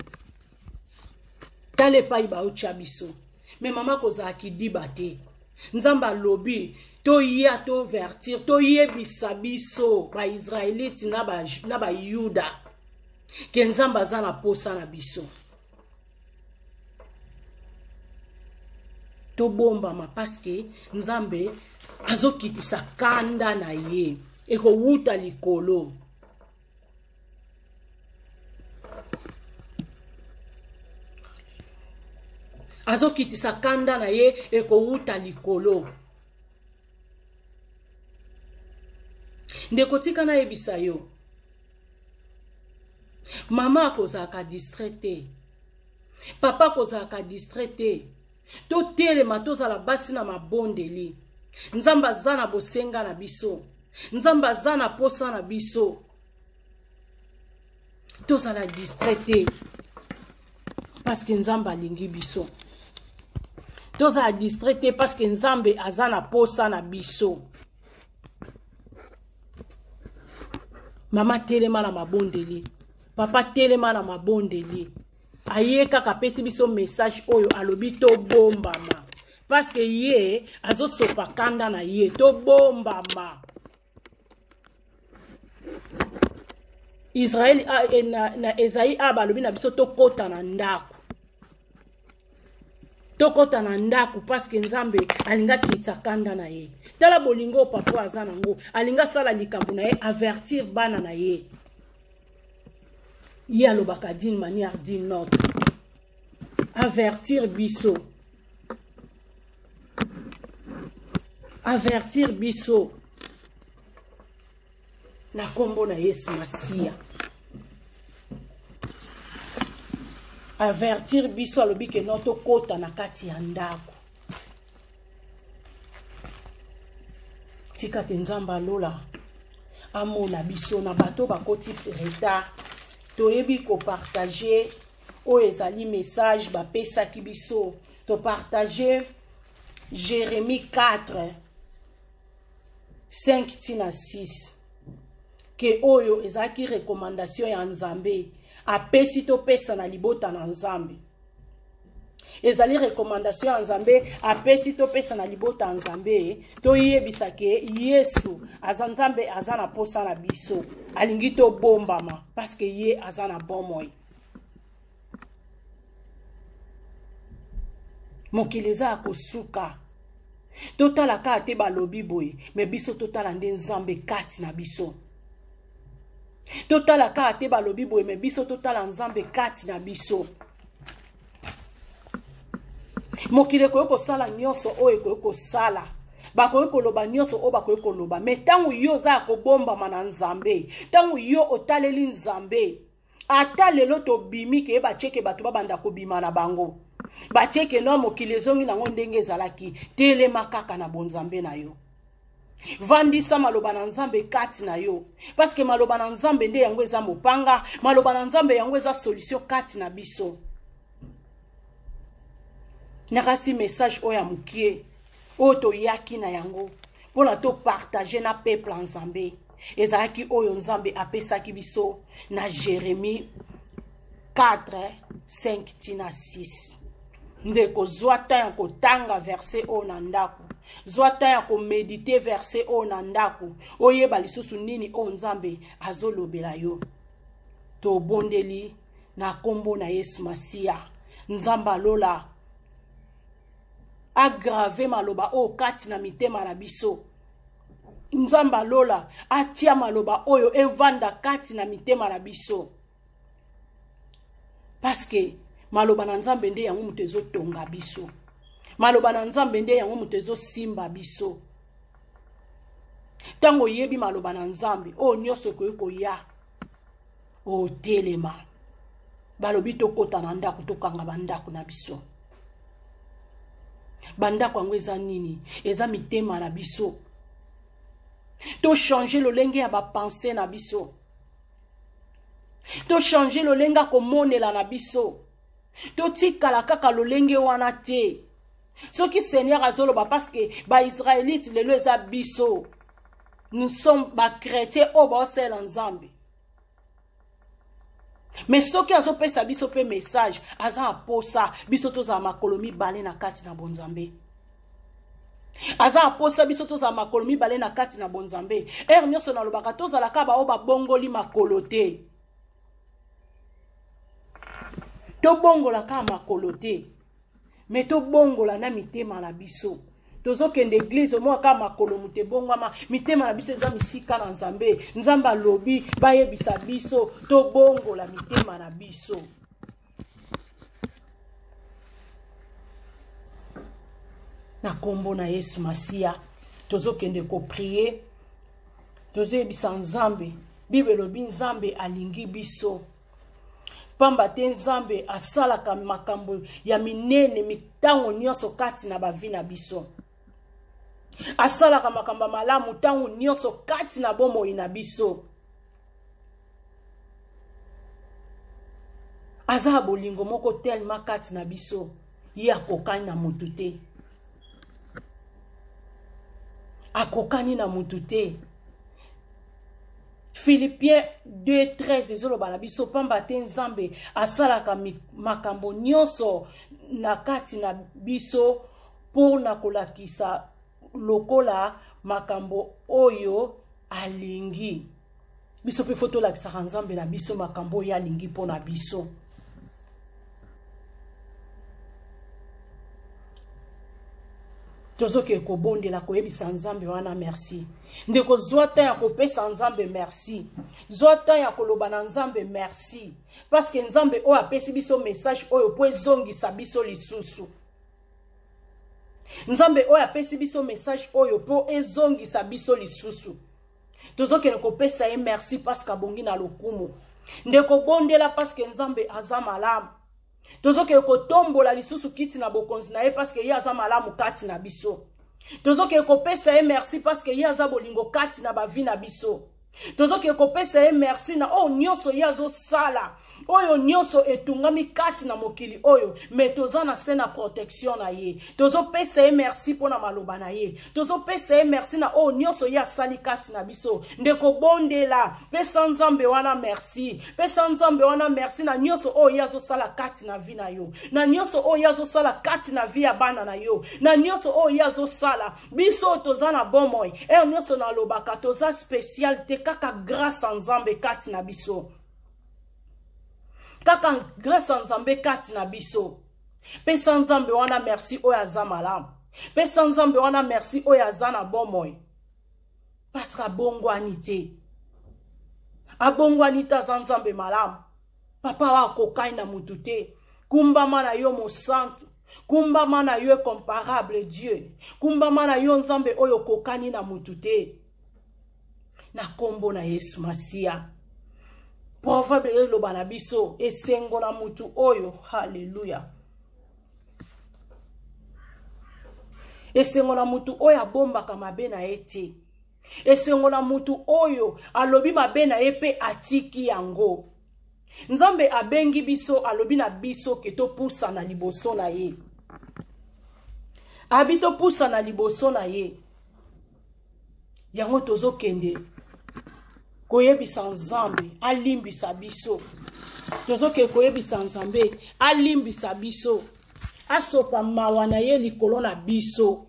Tale pa iba o chabiso. Mais maman koza akidiba te. Nzamba lobi to ya to vertir to yebisa biso ba Israelite na ba na ba Yuda. Ke nzamba za na posa na biso. To bomba ma parce que Nzambe azokitisa kanda na ye eko wuta likolo. Azokitisa kanda na ye eko wuta likolo. Ndeko tika na yebisa yo. Mama kozaka distraite. Papa kozaka distraite. To telema tozala basi na mabondeli. Nzamba zana bosenga na biso. Nzamba zana posa na biso. Tozala distraite. Parce que Nzamba lingi biso. Tozala distraite parce que Nzambe azana posa na biso. Mama telema na mabondeli. Papa telema na mabondeli. Aye kaka pesi biso message oyo alobi to bombama. Parce que ye azo sopa kanda na ye to bombama. Israël na, na Esaïe aba alobi na biso to kota na ndako. To kota na ndako parce que Nzambe alinga kitsa kanda na ye. Tala bolingo papa azana ngo alinga sala likambo na ye avertir bana na ye. Ye alobaka d'une manière d'une autre. Avertir biso. Avertir biso. Na kombo na Yesu Masia. Avertir biso alobi ke noto kota na kati ya ndako. tika te nzambe alola amona biso na bato bakoti retard toyebi ko partager o ezali message bapesaki biso to partager Jérémie quatre cinq tina six ke oyo ezaki recommandation ya nzambe apesi to pesa na libota na nzambe ezali recommandation ya nzambe apesi to pesa na libota ya nzambe to yebisa ke Yesu aza nzambe aza na posa na biso alingi to bombama parce que ye aza na bomoi mokili eza kosuka totala ka te balobi boye me biso totala nde nzambe kati na biso totala ka te balobi boye me biso totala nzambe kati na biso mokili koyo kosala nyonso oyo koyo kosala bakoyo koloba nyonso oyo bakoyo koloba me ntango yo oza kobombama na nzambe ntango yo otaleli nzambe ata lelo tobimi ke bacheke bato babanda kobima na bango bacheke no mokili ezongi nango ndenge ezalaki telema kaka na bonzambe na yo vandisa maloba na nzambe kati na yo parce que maloba na nzambe nde yango eza mopanga maloba na nzambe yango eza solution kati na biso nakasi message oya mukie oyo toyaki na yango mpona to partager na peuple nzambe ezalaki oyo nzambe apesaki biso na Jérémie quatre cinq tina six ndeko zwa ta ya kotanga verset oyo na ndako zwa ta ya komedite verset oyo na ndako oyeba lisusu nini oyo nzambe azolobela yo tobondeli na kombo na Yesu Masiya nzambe alola aggrave maloba oyo kati na mitema na biso nzambe alola atia maloba oyo evanda kati na mitema na biso parce que maloba na nzambe nde yango mutu ezotonga biso maloba na nzambe nde yango mutu ezosimba biso ntango oyebi maloba na nzambe oyo nyonso ekoki koya otelema balobi tokota na ndako tokanga bandako na biso bandako yango eza nini eza mitema na biso to changer lolenge ya bapense na biso to changer lolenge komonela na biso to tikala kaka lolenge wana te soki Seigneur azoloba parce que ba Israélite lelo eza biso nous sommes ba chrétiens o ba osela nzambe mais soki azopesa biso pe message aza aposa biso toza makolo mibale na kati na bonzambe aza aposa biso toza makolo mibale na kati na bonzambe er nyonso na lobaka tozalaka bao babongoli makolo te tobongola ka makolo te me tobongola na mitema na biso tozokende église mo ka makolo mute bongwama mitema na biso eza misika na nzambe nzambe alobi bayebisa biso tobongola mitema na biso na kombo na Yesu Masiya tozokende ko prier tozoyebisa nzambe Bible lobi nzambe alingi biso pamba te nzambe asalaka makambo ya minene mitango nyonso kati na bavi na biso asalaka makambo malamu tango nyonso kati na bomoi na biso aza bolingo moko telema kati na biso ye akokani na mutu te akokani na mutu te Philippiens deux treize ezoloba na biso pamba te nzambe asalaka makambo nyonso na kati na biso pona kolakisa lokola makambo oyo alingi biso pe foto lakisaka nzambe na biso makambo oyo alingi pona biso tozoke kobondela koyebisa nzambe wana merci ndeko zwata ya kopesa nzambe merci zwata ya koloba na nzambe merci parce que nzambe oyo apesi biso message oyo po ezongisa biso lisusu nzambe oyo apesi biso message oyo po ezongisa biso lisusu tozoke kopesa ye merci parce que abongi na lokumu ndeko bondela parce que nzambe aza malamu tozoke kotombola lisusu kiti na bokonzi na ye parce que ye aza malamu kati na biso Tozo ke kopesa e merci parce que yaza bolingo kati na bavi na biso. Tozo ke kopesa e merci na o nyonso yazo sala. Oyo nyonso etungami kati na mokili oyo. Me toza na sena protection na ye. Tozo pesa e merci pona maloba na ye. Tozo pesa e merci na o nyonso ya sali kati na biso. Ndeko bondela. Pesa nzambe wana merci. Pesa nzambe wana merci na nyonso o yazo sala kati na vi na yo. Na nyonso o yazo sala kati na vi ya bana na yo. Na nyonso o yazo sala. Biso toza na bomoy. E nyonso na lobaka toza special te kaka grâce nzambe kati na biso. Kaka grâce nzambe kati na biso. Pesa nzambe wana merci oyo aza malamu. Pesa nzambe wana merci oyo aza na bomoy. Parce que abongwani te. Abongwani te aza nzambe malamu. Papa wa kokai na mutu te. Kumbama na yo mosantu. Kumbama na yo comparable Dieu. Kumbama na yo nzambe oyo kokani na mutu te. Na kombo na Yesu Masia. Proverbe eloba na biso esengo na mutu oyo. Hallelujah. Esengo na mutu oyo abombaka mabe na ete. Esengo na mutu oyo alobi mabe na epe atiki yango. Nzambe abengi biso alobi na biso ke to pusa na liboso na ye. Abito pusa na liboso na ye. Yango tozo kende. Koyebisa nzambe alimbisa biso. Tozo ke koyebisa nzambe alimbisa biso. Asopa mawa na ye likolo na biso.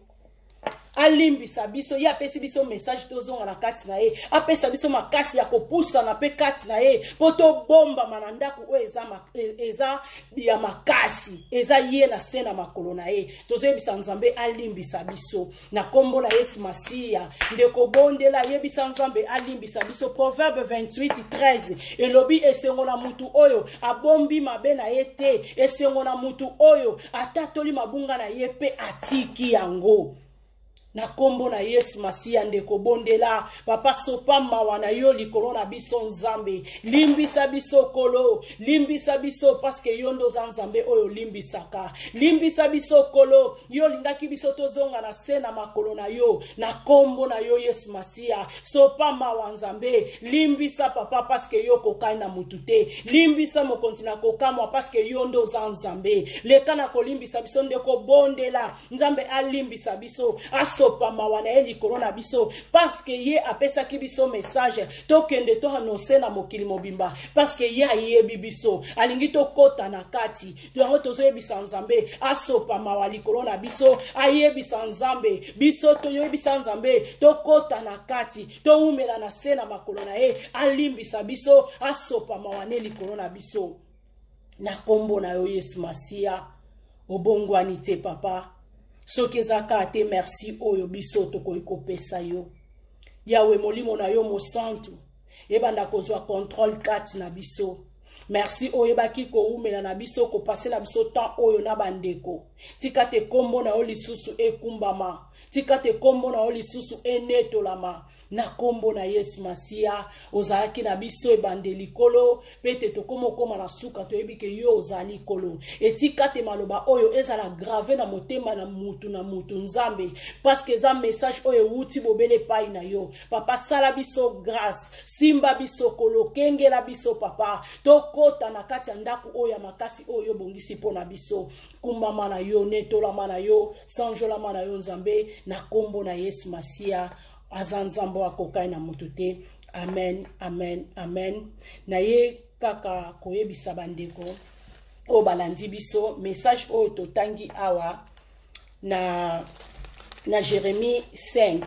Alimbisa biso ya pesi biso message tozonga na kati na ye. Apesa biso makasi ya kopusa na pe kati na ye. Poto bomba manandaku o eza ma, eza ya makasi. Eza ye na sena makolo na ye. Tozo yebisa nzambe alimbisa biso. Na kombo na Yesu Masia. Ndeko bondela yebisa nzambe alimbisa biso. Proverbe vingt-huit treize. Elobi esengo na mutu oyo. Abombi mabe na ye te. Esengo na mutu oyo. Atatoli mabunga na ye pe atiki yango. Na kombo na Yesu Masia ndeko bondela. Papa sopa mawa na yo likolo na biso nzambe. Limbisa biso kolo. Limbisa biso paske yondo za nzambe oyo limbisaka. Limbisa biso kolo. Yo lindaki biso tozonga na sena makolo na yo. Na kombo na yo Yesu Masia. Sopa mawa nzambe. Limbisa papa paske yo kokai na mutute. Limbisa mokonzi na kokamwa paske yondo za nzambe. Leka na kolimbisa biso ndeko bondela. Nzambe alimbisa biso. Aso sopa mawana eli corona biso parce que ye apesa ki biso message to kende to annoncer na mokili mobimba parce que ye ayebi biso alingi to kota na kati to yango tozo yebisa nzambe asopa mawali corona biso ayebisa nzambe biso to yebisa nzambe to kota na kati to umela na sena makolo na ye alimbisa biso asopa mawaneli corona biso na kombo na yo Yesu Masia obongwani te papa. Soki zaka te merci oyo biso toko ikopesa yo. Yawe molimo na yo mosantu. Ebanda kozwa control kati na biso. Merci oyo baki ko umela na biso ko passer na biso temps oyo na bandeko. Tika te kombo na oli susu ekumbama. Tika te kombo na oli susu enetolama. Na kombo na Yesu Masia ozalaki na biso ebandeli kolo pete tokomo koma na suka to ebike yo ozali kolo etika te maloba oyo ezala grave na motema na mutu na mutu nzambe parce que za message oyo wuti bobele pai na yo papa sala biso grâce simba biso kolo kengela biso papa tokota na kati ya ndaku oyo makasi oyo bongisi pona biso kumama na yo netolama na yo sanjolama na yo nzambe na kombo na Yesu Masia azanzambo akokai na mutute. Amen, amen, amen. Na ye kaka koyebisa bandeko o balandi biso message o totangi awa na na Jérémie cinq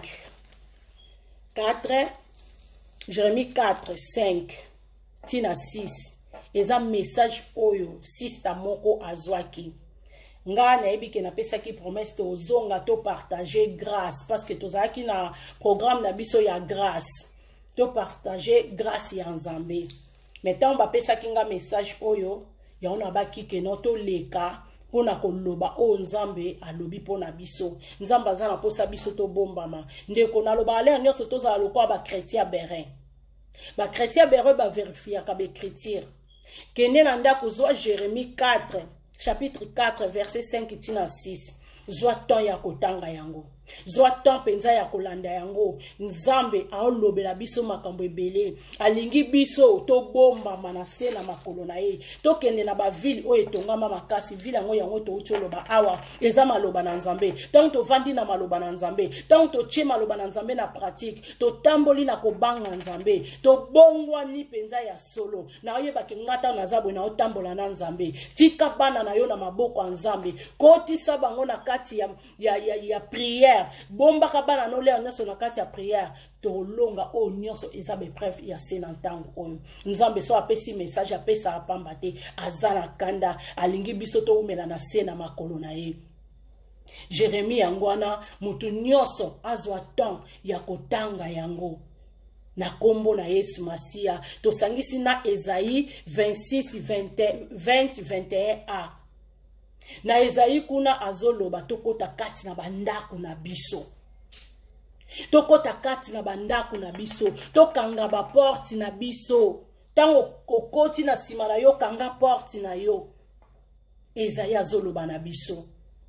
quatre Jérémie quatre cinq tina six eza message oyo sista moko azwaki. Nga na ebi ke na pesa ki promesse to zonga to partager grâce parce que tozaki na programme na biso ya grâce to partager grâce ya nzambe. Maintenant ba pesa ki nga message oyo ya ona baki ke no to leka pona ko loba o nzambe alobi pona biso. Nzamba azana posa biso to bombama. Ndeko na loba ale nyoso to za lokwa ba chrétien berin. Ba chrétien berin ba vérifier ka be chrétien. Kende na ndako zo Jérémie quatre chapitre quatre verset cinq tina six. Zwa ton ya kotanga yango. Zwa temps penza ya kolanda yango. Nzambe aolobela biso makambo ebele. Alingi biso to bomba manase na makolo na ye. To kende na ba ville o etongama makasi ville yango yango to utoloba awa eza maloba na Nzambe. Tant to vandi na maloba na Nzambe. Tant to tie maloba na Nzambe na pratique. To tamboli na kobanga Nzambe. To bongwa ni penza ya solo. Na oyeba ke ngata na zabwe na otambola na Nzambe. Tika bana na yo na maboko ya Nzambe. Koti sabango na kati ya ya ya, ya prière. Bomba kabana no leo nyoso na kati ya prière to longa o nyonso ezabe preuve ya senantango oyo Nzambe so apesi message apesa apamba te azana kanda alingi biso to umela na sena makolo na ye. Jérémie yangwana mutu nyonso azwa temps ya kotanga yango na kombo na Yesu Masia to sangisi na Esaïe vingt-six vingt vingt et un a. Na Esaïe kuna azoloba tokota kati na bandaku na biso. Tokota kati na bandaku na biso. Tokanga ba porte na biso. Tango kokoti na sima na yo kanga porte na yo. Esaïe azoloba na biso.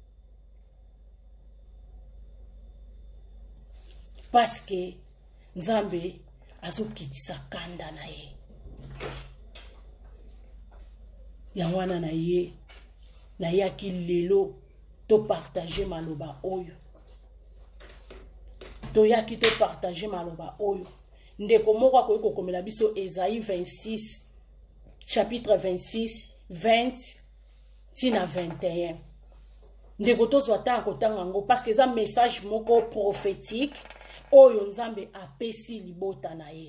Parce que Nzambe azokitisa kanda na ye. Yangwana na ye. Na yaki lelo to partager maloba oyo. To yaki to partager maloba oyo. Ndeko moko akoki komela biso Esaïe vingt-six chapitre vingt-six vingt tina vingt et un. Ndeko to zwata akotanga ngo parce que ça message moko prophétique oyo Nzambe apesi libota na ye.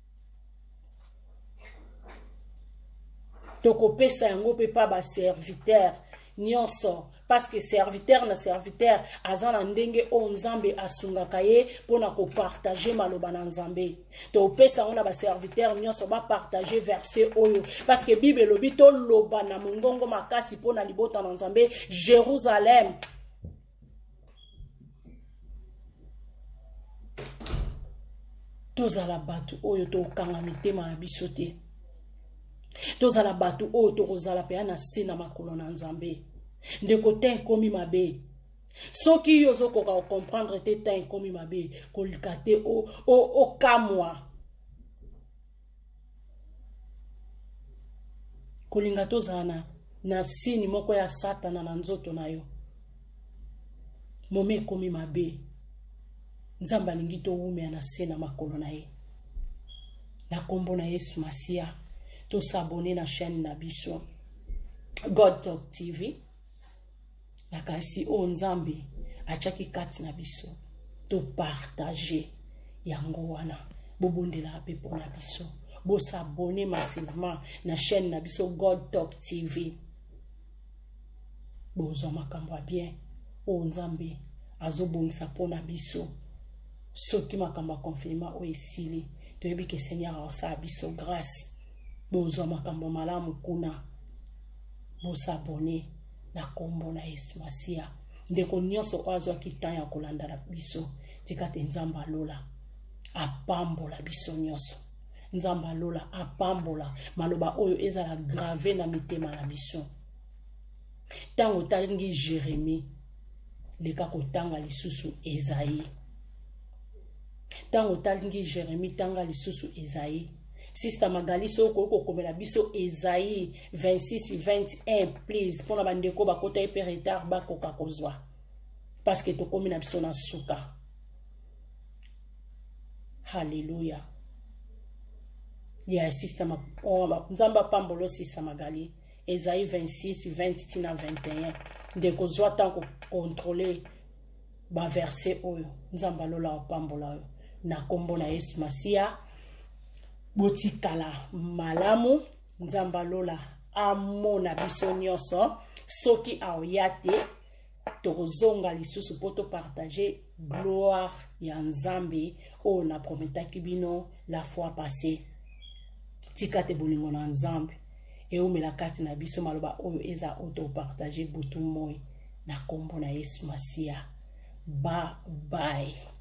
Toko pesa yango pe pa ba serviteur nyonso parce que serviteur na serviteur azana ndenge o Nzambe asungaka ye pona ko partager maloba na Nzambe. To pesa ona ba serviteur nyonso ba partager verset oyo parce que Bible lobi to loba na mongongo makasi pona libota na Nzambe Jérusalem. Tozala batu oyo to kanga mitema na biso te. Tozala batu oyo tokozala pe na sena makolo na Nzambe. Ndeko ten komi mabe. Soki yozo koka comprendre te ten komi mabe kolikate o o o kamwa. Kolinga tozana na sini moko ya satana na nzoto na yo. Mome komi mabe. Nzamba lingi to ume na sena makolo na ye. Na kombo na Yesu Masia. To s'abonner na chaîne na biso God Talk T V. Na kasi o Nzambe achaki kati na biso. To partager yango wana. Bobondela pe pour na biso. Bo s'abonner massivement na chaîne na biso God Talk T V. Bo zo makambo bien. O Nzambe azobongisa po na biso. Soki makambo confirma o esili. To yebi ke Seigneur asa biso grâce. Bozo makambo malamu kuna. Bo s'abonner na kombo na Yesu Masia. Ndeko nyonso ozo kitan ya kolanda na biso. Tikate Nzamba lola. Apambola biso nyonso. Nzamba lola apambola. Maloba oyo ezala grave na mitema na biso. Tango talingi Jérémie. Leka kotanga lisusu Esaïe. Tango talingi Jérémie tanga lisusu Esaïe. Sister Magali so ko komela biso Esaïe vingt-six vingt et un please pona bandeko bakota epe retard ba koka kozwa parce que to komina biso na suka. Hallelujah. Yeah, sister ma Nzamba pambolo Sister Magali Esaïe vingt-six vingt tina vingt et un de kozwa tanko contrôler ba verset oyo Nzamba lola pambola na kombo na Yesu Masia. Botikala malamu Nzamba lola amona biso nyonso soki aoyate tozonga lisusu poto partager gloire ya Nzambe o na prometaki bino la fois passée. Tikate bolingo na Nzambe e umela kati na biso maloba oyo eza auto partager butu moi na kombo na Yesu Masia. Bye bye.